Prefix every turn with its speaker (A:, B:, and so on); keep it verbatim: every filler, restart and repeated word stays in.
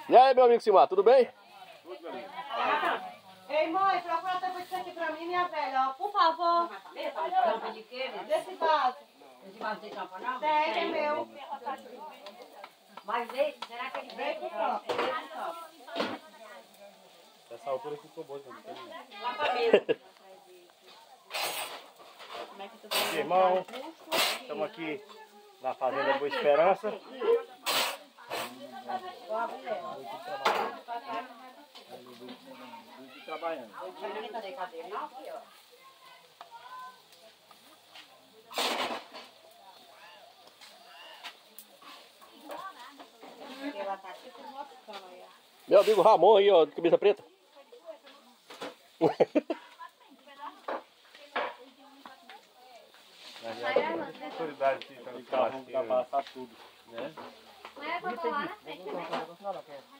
A: E aí, meu amigo Simar, tudo bem?
B: Tudo, meu amigo.
C: Ei, mãe, procura também isso aqui pra mim, minha velha, ó. Por favor.
D: Tampa de quê?
C: Desse vaso.
D: Esse vaso tem tampa não?
C: Tem, é meu.
D: Mas esse, será que ele vem pro próximo?
B: Essa altura ficou boa, não tem ninguém.
D: Lá pra mesa.
B: Irmão, estamos aqui na Fazenda Boa Esperança. Trabalhando.
D: Cadê, cadê? Não, aqui, ó.
C: Ela tá aqui com uma cama aí, ó.
A: Meu amigo Ramon aí, ó, de camisa preta.
B: Autoridade que tá passar tudo, né?
E: Não é pra colar na frente, né?